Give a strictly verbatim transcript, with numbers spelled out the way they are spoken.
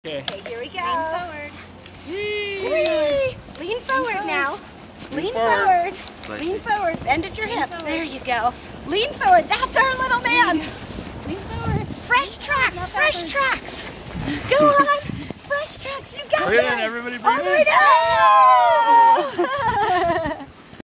Okay. Okay, here we go. Lean forward. Whee! Whee! Lean forward Lean now. Lean, Lean forward. forward. Lean forward. Bend at your Lean hips. Forward. There you go. Lean forward. That's our little man. Lean forward. Fresh tracks. Fresh tracks. Go on. Fresh tracks. You got Breathe it. in, everybody. Breathe All the way in. down.